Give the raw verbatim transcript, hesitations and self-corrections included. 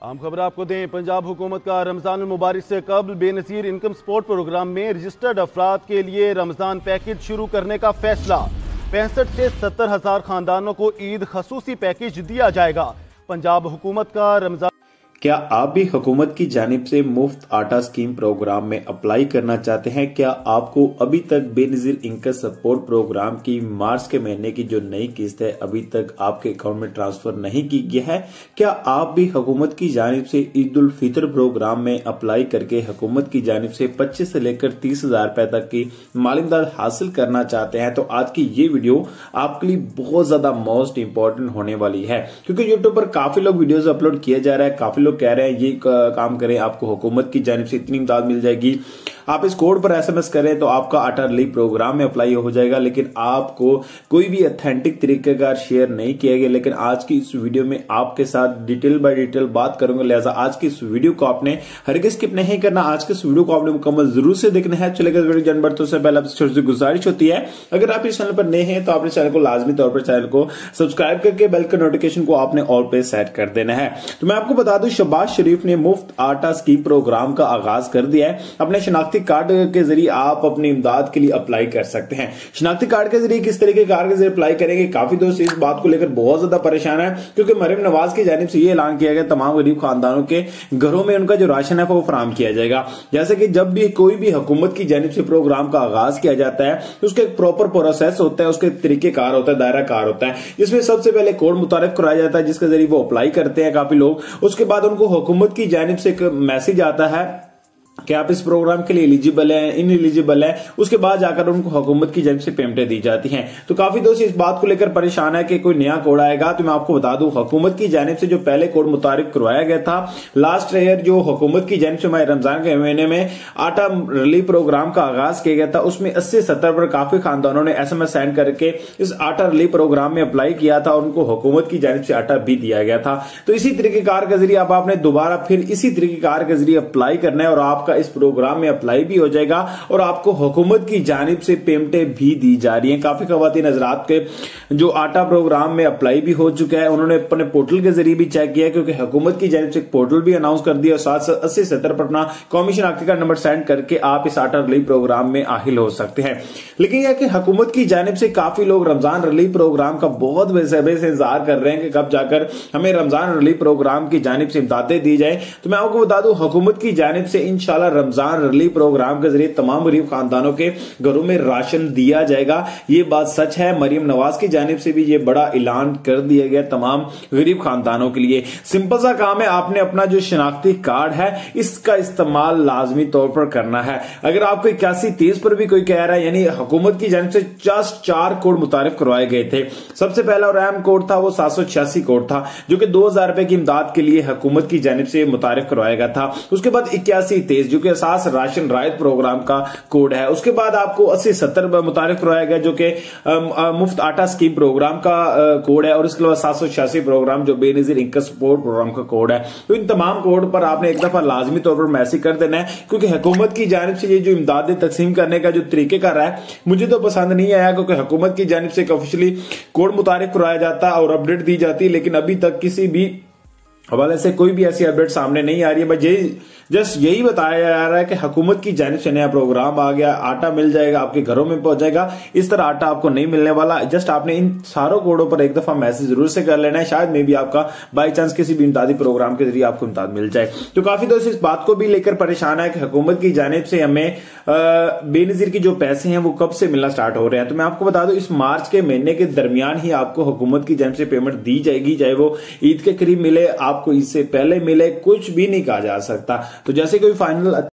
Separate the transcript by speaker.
Speaker 1: आम खबर आपको दें, पंजाब हुकूमत का रमजान मुबारक से कबल बेनज़ीर इनकम सपोर्ट प्रोग्राम में रजिस्टर्ड अफराद के लिए रमजान पैकेज शुरू करने का फैसला। पैंसठ से सत्तर हजार खानदानों को ईद खसूसी पैकेज दिया जाएगा। पंजाब हुकूमत का रमजान
Speaker 2: क्या आप भी हुकूमत की जानिब से मुफ्त आटा स्कीम प्रोग्राम में अप्लाई करना चाहते हैं? क्या आपको अभी तक बेनज़ीर इनकम सपोर्ट प्रोग्राम की मार्च के महीने की जो नई किस्त है अभी तक आपके अकाउंट में ट्रांसफर नहीं की गया है? क्या आप भी हुकूमत की जानिब से ईद उल फितर प्रोग्राम में अप्लाई करके हुकूमत की जानिब से पच्चीस से लेकर तीस हजार रुपए तक की माली इमदाद हासिल करना चाहते हैं? तो आज की ये वीडियो आपके लिए बहुत ज्यादा मोस्ट इंपॉर्टेंट होने वाली है, क्योंकि यूट्यूब पर काफी लोग वीडियोस अपलोड किया जा रहा है, काफी लोग कह रहे हैं ये काम करें, आपको हुकूमत की जानिब से इतनी इमदाद मिल जाएगी, आप इस कोड पर एसएमएस करें तो आपका आटा रिलीफ प्रोग्राम में अप्लाई हो जाएगा। लेकिन आपको कोई भी ऑथेंटिक तरीके का शेयर नहीं किया गया। लेकिन आज की इस वीडियो में आपके साथ डिटेल बाय डिटेल बात करूंगा, लिहाजा आज की इस वीडियो को आपने हरगिज़ स्किप नहीं करना। आज के इस वीडियो को आपने मुकम्मल जरूर से देखना है। चलेगा वीडियो जानवर तो से पहले आपसे छोटी सी गुजारिश होती है, अगर आप इस चैनल पर नए हैं तो आपने चैनल को लाजमी तौर पर चैनल को सब्सक्राइब करके बेल का नोटिफिकेशन को आपने ऑल पे सेट कर देना है। तो मैं आपको बता दूं, शहबाज शरीफ ने मुफ्त आटा स्कीम प्रोग्राम का आगाज कर दिया है। अपने शनाख्ती कार्ड के जरिए आप अपनी इमदाद के लिए अप्लाई कर सकते हैं। शनाख्ती कार्ड के जरिए किस तरीके कार्ड के जरिए अप्लाई करेंगे? काफी दोस्त इस बात को लेकर बहुत ज्यादा परेशान है, क्योंकि मरीम नवाज की जानिब से ये ऐलान किया गया तमाम गरीब खानदानों के घरों में उनका जो राशन है वो फराहम किया जाएगा। जैसे कि जब भी कोई भी हुकूमत की जानिब से प्रोग्राम का आगाज किया जाता है तो उसका एक प्रॉपर प्रोसेस होता है, उसके तरीके कार होता है, दायरा कार होता है, जिसमें सबसे पहले कोड मुतारिफ कराया जाता है जिसके जरिए वो अप्लाई करते हैं काफी लोग। उसके बाद उनको हुकूमत की जानिब से एक मैसेज आता है कि आप इस प्रोग्राम के लिए एलिजिबल है, इन एलिजिबल है। उसके बाद जाकर उनको हुकूमत की जानिब से पेमेंटें दी जाती हैं। तो काफी दोस्त इस बात को लेकर परेशान है कि कोई नया कोड आएगा। तो मैं आपको बता दूं, हुकूमत की जानिब से जो पहले कोड मुतारिफ करवाया गया था लास्ट ईयर, जो हुकूमत की जानिब से माह रमजान के महीने में आटा रिलीफ प्रोग्राम का आगाज किया गया था, उसमें अस्सी सत्तर पर काफी खानदानों ने एस एम एस सेंड करके इस आटा रिलीफ प्रोग्राम में अप्लाई किया था। उनको हुकूमत की जानिब से आटा भी दिया गया था। तो इसी तरीके कार के जरिए अब आपने दोबारा फिर इसी तरीके कार के जरिए अप्लाई करना है और आपका इस प्रोग्राम में अप्लाई भी हो जाएगा और आपको हुकूमत की जानिब से पेमेंटें भी दी जा रही हैं। काफी खवातीन हज़रात के जो आटा प्रोग्राम में अप्लाई भी हो चुका है, उन्होंने अपने पोर्टल के जरिए भी चेक किया, क्योंकि हुकूमत की जानिब से एक पोर्टल भी अनाउंस कर दिया और साथ साथ अस्सी सत्तर पर अपना कौमी शनाख्ती का नंबर सेंड करके आप इस आटा रिलीफ प्रोग्राम में आहिल हो सकते हैं। लेकिन यह कि हुकूमत की जानिब से काफी लोग रमजान रिलीफ प्रोग्राम का बहुत बेसब्री से इंतजार कर रहे हैं कि कब जाकर हमें रमजान रिलीफ प्रोग्राम की जानिब से इमदादें दी जाए। तो मैं आपको बता दूं, हुकूमत की जानिब से इंशाल्लाह रमजान रिलीफ प्रोग्राम के जरिए तमाम गरीब खानदानों के घरों में राशन दिया जाएगा। ये बात सच है। मरीम नवाज की जानिब से भी ये बड़ा ऐलान कर दिया गया तमाम गरीब खानदानों के लिए। सिंपल सा काम है, आपने अपना जो शनाख्ती कार्ड है इसका इस्तेमाल लाजमी तौर पर करना है। अगर आपको इक्यासी तेईस पर भी कोई कह रहा है, यानी हुकूमत की जानिब से जस्ट चार कोड मुतारिफ करवाए गए थे। सबसे पहला और अहम कोड था वो सात सौ छियासी कोड था, जो कि दो हजार रुपए की इमदाद के लिए हुकूमत की जानिब से मुतारिफ करवाया गया था। उसके बाद इक्यासी तेईस जो कि असास राशन रायत प्रोग्राम का कोड है। उसके बाद आपको अस्सी सत्तर मुतारिफ करवाया गया जो कि मुफ्त आटा स्कीम प्रोग्राम का कोड है, और उसके अलावा सात सौ छियासी प्रोग्राम जो बेनज़ीर इनकम सपोर्ट प्रोग्राम का कोड है। तो इन तमाम कोड पर आपने एक दफा लाजमी तौर पर मैसेज कर देना है, क्योंकि हुकूमत की जानिब से ये जो इमदादें तकसीम करने का जो तरीकेकार है मुझे तो पसंद नहीं आया, क्योंकि हुकूमत की जानिब से एक ऑफिशियली कोड मुतारिफ करवाया जाता है और अपडेट दी जाती है, लेकिन अभी तक किसी भी हवाले से कोई भी ऐसी अपडेट सामने नहीं आ रही है। बस यही जस्ट यही बताया जा रहा है कि हुकूमत की जानिब से नया प्रोग्राम आ गया, आटा मिल जाएगा, आपके घरों में पहुंच जाएगा। इस तरह आटा आपको नहीं मिलने वाला। जस्ट आपने इन सारों कोडों पर एक दफा मैसेज जरूर से कर लेना है, शायद मे भी आपका बाई चांस किसी भी इमदादी प्रोग्राम के जरिए आपको इमदाद मिल जाए। तो काफी दोस्त इस बात को भी लेकर परेशान है कि हुकूमत की जानिब से हमें बेनज़ीर की जो पैसे हैं वो कब से मिलना स्टार्ट हो रहे हैं। तो मैं आपको बता दूं, इस मार्च के महीने के दरमियान ही आपको हुकूमत की जानिब से पेमेंट दी जाएगी, चाहे वो ईद के करीब मिले, आपको इससे पहले मिले, कुछ भी नहीं कहा जा सकता। तो जैसे कोई फाइनल